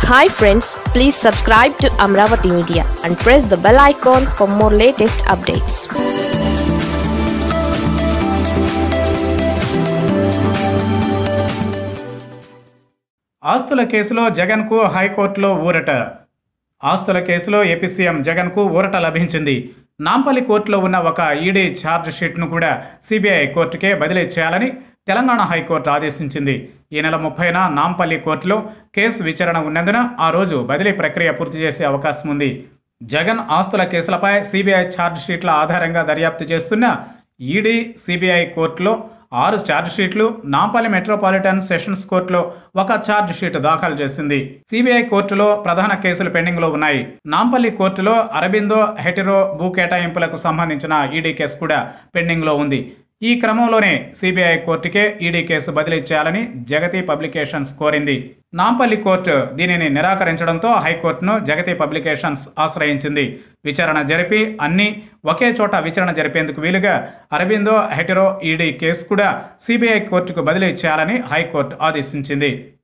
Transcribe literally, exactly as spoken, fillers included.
Hi friends, please subscribe to Amravati Media and press the bell icon for more latest updates. ఆస్తుల కేసులో జగన్కు హైకోర్టులో ఊరట. ఆస్తుల కేసులో ఏపీ సీఎం జగన్కు ఊరట లభించింది. నాంపల్లి కోర్టులో ఉన్న ఒక ఈడీ ఛార్జ్ షీట్ను కూడా సిబిఐ కోర్టుకే బదిలీ చేయాలని తెలంగాణ హైకోర్టు ఆదేశించింది. ఈ నెల ముప్పైన నాంపల్లి కోర్టులో కేసు విచారణ ఉన్నందున ఆ రోజు బదిలీ ప్రక్రియ పూర్తి చేసే అవకాశం ఉంది. జగన్ ఆస్తుల కేసులపై సిబిఐ ఛార్జ్ షీట్ల ఆధారంగా దర్యాప్తు చేస్తున్న ఈడీ సిబిఐ కోర్టులో ఆరు ఛార్జ్ షీట్లు, నాంపల్లి మెట్రోపాలిటన్ సెషన్స్ కోర్టులో ఒక ఛార్జ్ షీట్ దాఖలు చేసింది. సిబిఐ కోర్టులో ప్రధాన కేసులు పెండింగ్లో ఉన్నాయి. నాంపల్లి కోర్టులో అరబిందో హెటిరో భూ కేటాయింపులకు సంబంధించిన ఈడీ కేసు కూడా పెండింగ్లో ఉంది. ఈ క్రమంలోనే సిబిఐ కోర్టుకే ఈడీ కేసు బదిలీ చేయాలని జగతి పబ్లికేషన్స్ కోరింది. నాంపల్లి కోర్టు దీనిని నిరాకరించడంతో హైకోర్టును జగతి పబ్లికేషన్స్ ఆశ్రయించింది. విచారణ జరిపి అన్ని ఒకే చోట విచారణ జరిపేందుకు వీలుగా అరబిందో హెటిరో ఈడీ కేసు కూడా సిబిఐ కోర్టుకు బదిలీ చేయాలని హైకోర్టు ఆదేశించింది.